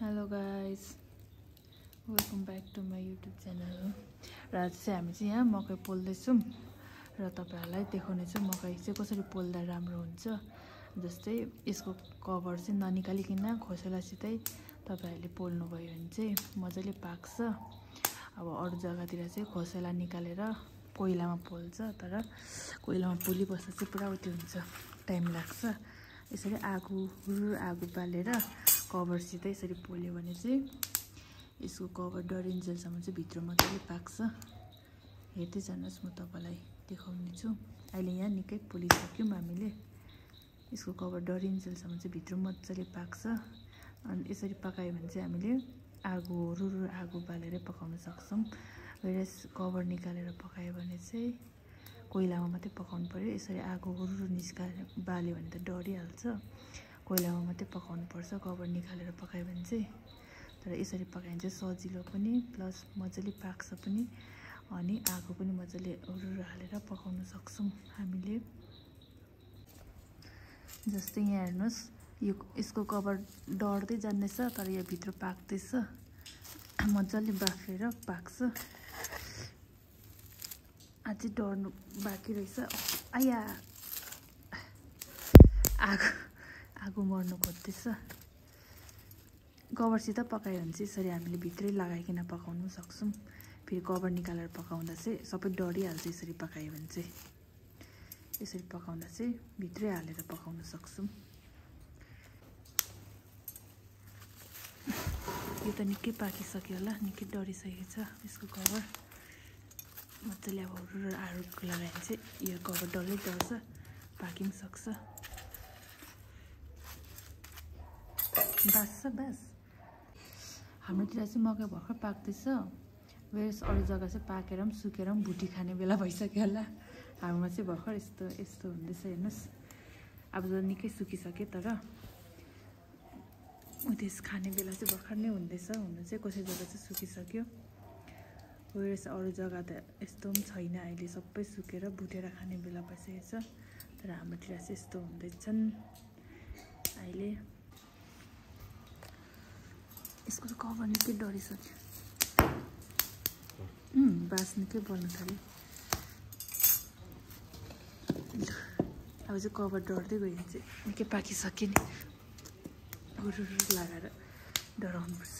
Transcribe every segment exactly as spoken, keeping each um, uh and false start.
Hello guys, welcome back to my YouTube channel. र आज चाहिँ हामी चाहिँ यहाँ मकै पोल्दैछौँ र तपाईँहरूलाई देखाउनेछु मकै चाहिँ कसरी पोल्दा राम्रो हुन्छ। जस्तै यसको कभर चाहिँ ननिकालिकन खोसेलासितै तपाईँहरूले पोल्नुभयो भने चाहिँ मजाले पाक्छ। अब अरू जग्गातिर चाहिँ खोसेला निकालेर कोइलामा पोल्छ, तर कोइलामा पोलिबस्दा चाहिँ पुरा उयो हुन्छ, टाइम लाग्छ। यसरी आगो आगो बालेर कभरसित यसरी पोल्यो भने चाहिँ यसको कभर डरिन्जेलसम्म चाहिँ भित्र मजाले पाक्छ। हेर्दै जानुहोस्, म तपाईँलाई देखाउने छु। अहिले यहाँ निकै पोलिसक्यौँ हामीले। यसको कभर डरिन्जेलसम्म चाहिँ भित्र मजाले पाक्छ। अनि यसरी पकायो भने चाहिँ हामीले आगो रुरु आगो बालेर पकाउन सक्छौँ। वेरेस कभर निकालेर पकायो भने चाहिँ कोइलामा मात्रै पकाउनु पर्यो। यसरी आगो रुरु निस्काएर बाल्यो भने त डरिहाल्छ। कोइलामा मात्रै पकाउनु पर्छ कभर निकालेर पकायो भने चाहिँ। तर यसरी पकायो भने चाहिँ सजिलो पनि, प्लस मजाले पाक्छ पनि, अनि आगो पनि मजाले रुरु हालेर पकाउन सक्छौँ हामीले। जस्तै यहाँ हेर्नुहोस्, यो यसको कभर डढ्दै जाँदैछ, तर यो भित्र पाक्दैछ, मजाले बाफेर पाक्छ। अझै डढ्नु बाँकी रहेछ। आया आगो आगो मर्नु खोज्दैछ। कभरसित पकायो भने चाहिँ यसरी हामीले भित्रै लगाइकन पकाउनु सक्छौँ। फेरि कभर निकालेर पकाउँदा चाहिँ सबै डढिहाल्छ। यसरी पकायो भने चाहिँ यसरी पकाउँदा चाहिँ भित्रै हालेर पकाउन सक्छौँ। यो त निकै पाकिसक्यो होला, निकै डढिसकेको छ यसको कभर। मजाले अब आगो लगायो भने चाहिँ यो कभर डल्लै डढ्छ, पाकि पनि सक्छ। बास बास हाम्रोतिर चाहिँ मकै भर्खर पाक्दैछ। वेरेस अरू जग्गा चाहिँ पाकेर पनि सुकेर पनि भुटी खाने बेला भइसक्यो होला। हाम्रोमा चाहिँ भर्खर यस्तो यस्तो हुँदैछ। हेर्नुहोस्, अब त निकै सुकिसक्यो, तर त्यस खाने बेला चाहिँ भर्खर नै हुँदैछ। हुनु चाहिँ कसै जग्गा चाहिँ सुकिसक्यो। वेरेस अरू जग्गा त यस्तो पनि छैन, अहिले सबै सुकेर भुटेर खाने बेला भइसकेको छ। तर हाम्रोतिर चाहिँ यस्तो हुँदैछन् अहिले। यसको त कभर निकै डढिसक्यो। बास निकै बल्न थाल्यो। अब चाहिँ कभर डढ्दै गयो भने चाहिँ निकै पाकिसक्यो नि। हुरुरु लगाएर डढाउनुपर्छ।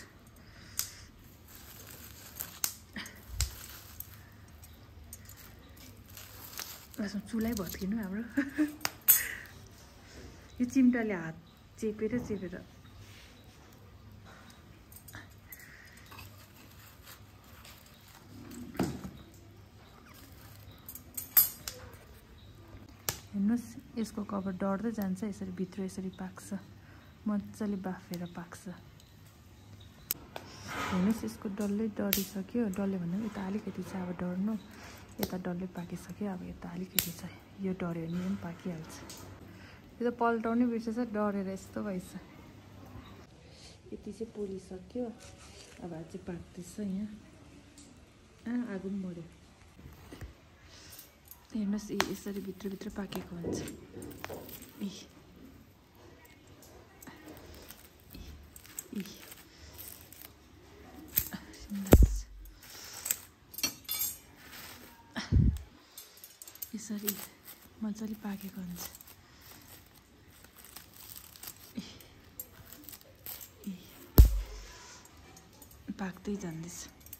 लास्टमा चुलै भत्किनु हाम्रो। यो चिम्टाले हात चेपेर चेपेर हेर्नुहोस्, यसको कभर डढ्दै जान्छ। यसरी भित्र यसरी पाक्छ, मजाले बाफेर पाक्छ। हेर्नुहोस्, यसको डल्लै डढिसक्यो। डल्लै भन्दा पनि यता अलिकति छ अब डढ्नु। यता डल्लै पाकिसक्यो, अब यता अलिकति छ। यो डढ्यो भने पनि पाकिहाल्छ। यो त पल्टाउनै बिर्सेछ, डढेर यस्तो भएछ। यति चाहिँ पोलिसक्यो। अब अझै पाक्दैछ यहाँ। आगो पनि मऱ्यो। हेर्नुहोस्, यसरी भित्रभित्र पाकेको हुन्छ। ए यसरी मजाले पाकेको हुन्छ। पाक्दै जाँदैछ।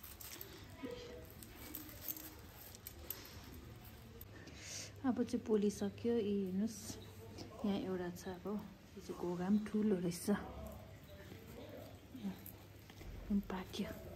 अब चाहिँ पोलिसक्यो। यी हेर्नुहोस्, यहाँ एउटा छ। अब यो चाहिँ घोगा पनि ठुलो रहेछ, पाक्यो।